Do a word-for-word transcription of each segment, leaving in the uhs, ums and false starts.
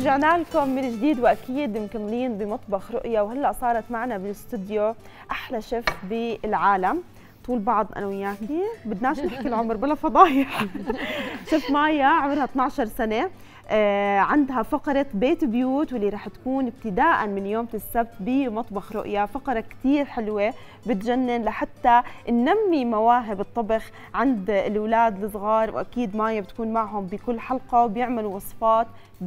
ورجعنا لكم من جديد واكيد مكملين بمطبخ رؤيا، وهلا صارت معنا بالاستوديو احلى شيف بالعالم. طول بعض انا وياكي بدناش نحكي العمر بلا فضايح. شيف مايا عمرها اثنعش سنه، آه عندها فقرة بيت بيوت واللي رح تكون ابتداء من يوم السبت بمطبخ رؤيا. فقرة كتير حلوة بتجنن لحتى ننمي مواهب الطبخ عند الأولاد الصغار، وأكيد مايا بتكون معهم بكل حلقة وبيعملوا وصفات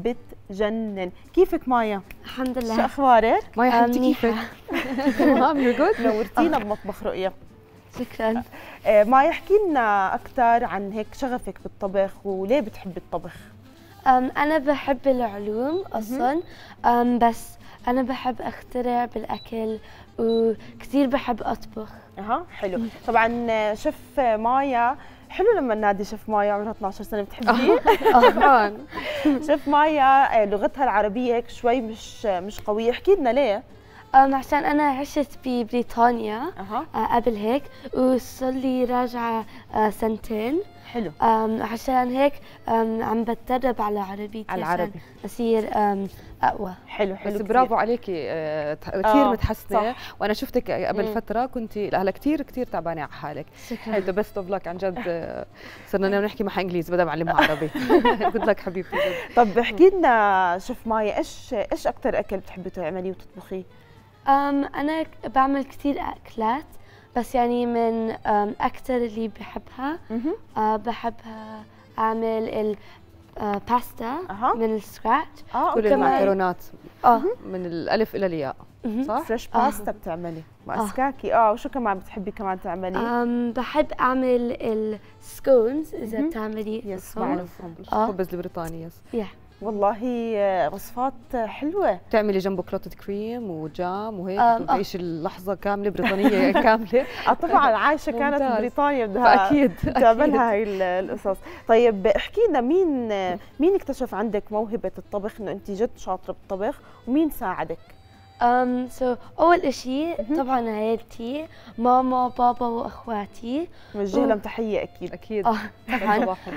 بتجنن. كيفك مايا؟ الحمد لله. شو أخبارك؟ مايا حبيبتي كيفك؟ تمام يور جود. نورتينا بمطبخ رؤيا. شكرا. آه مايا احكي لنا أكثر عن هيك شغفك بالطبخ وليه بتحبي الطبخ؟ أم أنا بحب العلوم أصلاً، أم بس أنا بحب أخترع بالأكل وكثير بحب أطبخ. أها حلو. طبعاً شيف مايا حلو لما ننادي شيف مايا عمرها اثنعش سنة، بتحبيه؟ طبعاً. شيف مايا لغتها العربية هيك شوي مش مش قوية، احكي لنا ليه؟ أم عشان أنا عشت ببريطانيا أها أه قبل هيك، وصار لي راجعة أه سنتين. حلو. أم عشان هيك أم عم بتدرب على عربيتي على العربي عشان أصير أم أقوى. حلو حلو. بس برافو عليكي، آه كثير آه متحسنه. صح. وانا شفتك قبل مم. فتره كنت هلا كثير كثير تعبانه على حالك. شكرا. ذا بيست اوف لك عن جد. آه صرنا نحكي معها انجليزي بدل ما اعلمها عربي. جود لك حبيبتي. طب احكي لنا شيف مايا ايش ايش اكثر اكل بتحبي تعمليه وتطبخيه؟ أم أنا ك- بعمل كثير أكلات، بس يعني من أم أكثر اللي بحبها أه بحبها أعمل الباستا أها. من السكراتش. اه كل اوكي. المعكرونات اه من الالف الى الياء، صح؟ فريش آه. باستا بتعملي ماسكاكي. اه وشو كمان بتحبي كمان تعملي؟ أم بحب أعمل السكونز إذا مهم. بتعملي يس الصوص. بعرفهم. آه. الخبز البريطاني. يس. يا والله وصفات حلوة. بتعملي جنبه كلوتة كريم وجام وهيك آم، وتعيشي اللحظة كاملة بريطانية كاملة. اه طبعا عايشة كانت ممتاز. بريطانيا بدها فأكيد تعملها هاي ال- القصص. طيب احكي لنا مين مين اكتشف عندك موهبة الطبخ انه انت جد شاطرة بالطبخ، ومين ساعدك؟ أم سو أول إشي طبعا عائلتي، ماما بابا وأخواتي. نوجه لهم تحية اكيد. أكيد. آه طبعا. صباحهم.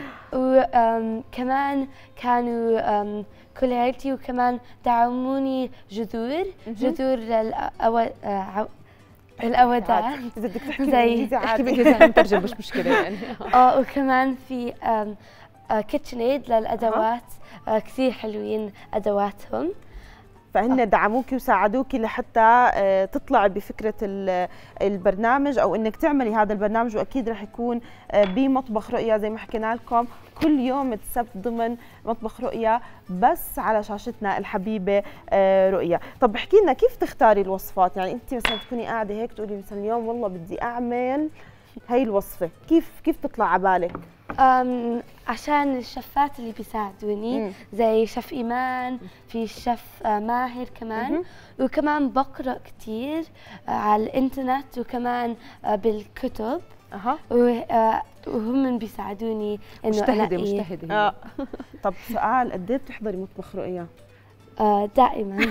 وكمان كانوا أم كل عائلتي، وكمان دعموني جذور جذور للأو... آه، الأوداع. إذا بدك تحكي زي- بالإنجليزي احكي عادي. بالانجليزي نترجم مش مشكلة يعني. اه وكمان في كيتشن ايد للأدوات، آه، كثير حلوين أدواتهم. فهن دعموكي وساعدوكي لحتى آه، تطلعي بفكرة ال- البرنامج أو إنك تعملي هذا البرنامج، وأكيد رح يكون آه، بمطبخ رؤيا زي ما حكينا لكم كل يوم السبت ضمن مطبخ رؤيا، بس على شاشتنا الحبيبة آه، رؤيا. طب احكي لنا كيف تختاري الوصفات؟ يعني أنت مثلا تكوني قاعدة هيك تقولي مثلا اليوم والله بدي أعمل هاي الوصفة، كيف كيف تطلع على بالك؟ أم عشان الشفات اللي بيساعدوني مم. زي شيف إيمان، في شيف آه، ماهر كمان. مهم. وكمان بقرأ كتير آه، على الإنترنت، وكمان آه، بالكتب، أها و- آه، وهم بيساعدوني إنه مجتهدة ألاقي- مجتهدة. آه. طب سؤال، قد ايه بتحضري مطبخ رؤيا؟ آه، دائما.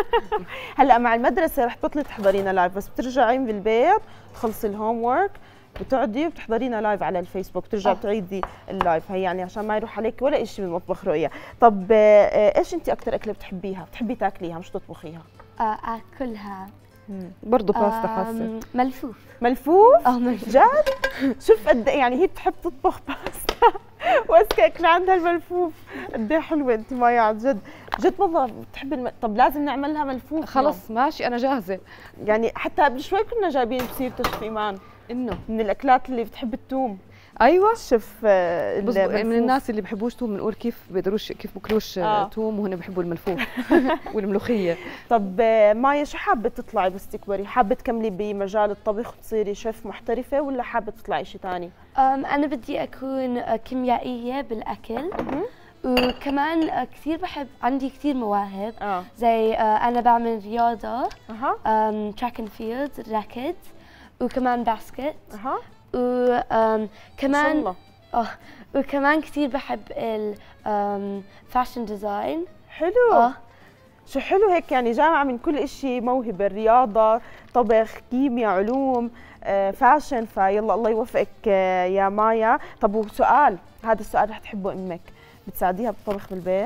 هلا مع المدرسه رح تبطلي تحضرينا لايف، بس بترجعين بالبيت تخلصي الهوم ورك بتقعدي وبتحضرينا لايف على الفيسبوك، بترجعي آه. بتعيدي اللايف. هي يعني عشان ما يروح عليك ولا شيء بمطبخ رؤيا. طب آه، ايش انت اكثر اكله بتحبيها؟ بتحبي تاكليها مش تطبخيها؟ آه، أكلها برضه باستا حاسة. آم، ملفوف. ملفوف؟ اه ملفوف. جد؟ شوف قد إيه يعني هي بتحب تطبخ باستا واذكى اكل عندها الملفوف. قد ايه حلوه انت مايا عن جد. جد والله بتحبي الم... طب لازم نعمل لها ملفوف. خلص ماشي أنا جاهزة. يعني حتى قبل شوي كنا جايبين بسيرة شيف إيمان إنه من الاكلات اللي بتحب الثوم. أيوة. شيف آه، بص- الملفوف. من الناس اللي بحبوش توم بنقول كيف بيقدروش كيف بكلوش آه. توم، وهن بحبوا الملفوف والملوخية. طب آه، مايا شو حابه تطلعي بس تكبري؟ حابه تكملي بمجال الطبخ وتصيري شيف محترفه، ولا حابه تطلعي شيء ثاني؟ أم أنا بدي أكون آه، كيميائية بالأكل، وكمان آه، كثير بحب، عندي كثير مواهب اه زي آه، أنا بعمل رياضة، اها تراك اند فيلد، راكت، وكمان باسكت، اها وكمان ما شاء الله اه وكمان كثير بحب الفاشن ديزاين. حلو. اه شو حلو هيك، يعني جامعه من كل شيء، موهبه، رياضه، طبخ، كيمياء، علوم، آه، فاشن. فيلا الله يوفقك آه، يا مايا. طب وسؤال، هذا السؤال رح تحبه امك، بتساعديها بالطبخ بالبيت؟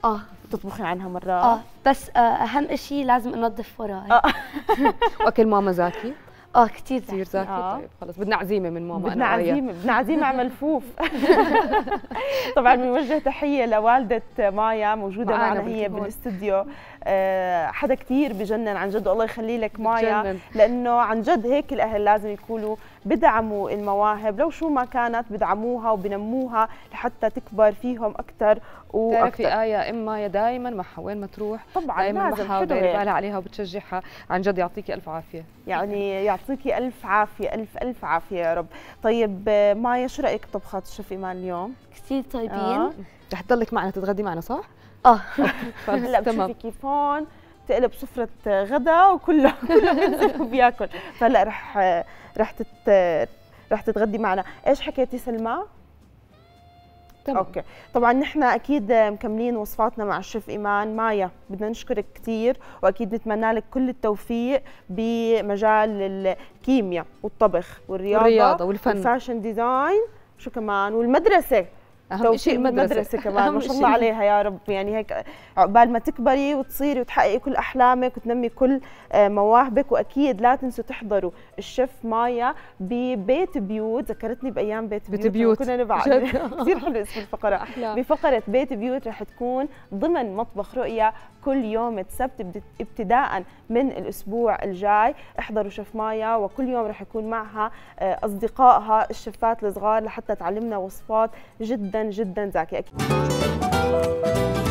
اه تطبخي عنها مرة؟ اه بس آه اهم شيء لازم انظف وراي. آه. واكل ماما زاكي؟ اه كثير كثير زاكي. آه. طيب خلص بدنا عزيمه من ماما. بدنا أنا وآية. عزيمة، بدنا عزيمة على ملفوف. طبعا بنوجه تحية لوالدة مايا موجودة معنا معنا هي بالتليفون. بالاستوديو. أه حدا كثير بجنن عن جد، الله يخلي لك مايا، بتجنن. لأنه عن جد هيك الأهل لازم يكونوا بدعموا المواهب لو شو ما كانت، بدعموها وبنموها لحتى تكبر فيهم أكثر بتعرفي وأكثر. آية ام مايا دائما معها وين ما تروح، طبعا دائما لازم، معها حلو ودايره هيك. بالها عليها وبتشجعها. عن جد يعطيكي الف عافيه. يعني يعطيكي ألف عافية، ألف ألف عافية يا رب. طيب آه، مايا شو رأيك بطبخات الشيف إيمان اليوم؟ كثير طيبين. آه. رح تضلك معنا تتغدي معنا صح؟ اه هلا تمام. بتشوفي كيف هون تقلب سفرة غدا وكله كله بينزل وبياكل، فهلا رح رح تت رح تتغدي معنا. ايش حكيتي سلمى؟ تمام. اوكي، طبعا نحن اكيد مكملين وصفاتنا مع الشيف ايمان. مايا بدنا نشكرك كثير، واكيد نتمنى لك كل التوفيق بمجال الكيمياء والطبخ والرياضه والرياضة والفن. والفاشن ديزاين، شو كمان، والمدرسه. اهم شيء المدرسه. المدرسه كمان أهم ما شاء شيء. الله عليها يا رب، يعني هيك عقبال ما تكبري وتصيري وتحققي كل احلامك وتنمي كل آه، مواهبك. واكيد لا تنسوا تحضروا الشيف مايا ببيت بيوت، ذكرتني بايام بيت بيوت, بيت بيوت. كنا نبعد. كثير حلو اسم الفقره. أحلى. بفقره بيت بيوت رح تكون ضمن مطبخ رؤيا كل يوم السبت بد- ابتداء من الاسبوع الجاي. احضروا شيف مايا، وكل يوم رح يكون معها آه، اصدقائها الشيفات الصغار لحتى تعلمنا وصفات جدا جدا زاكيه. أكيد.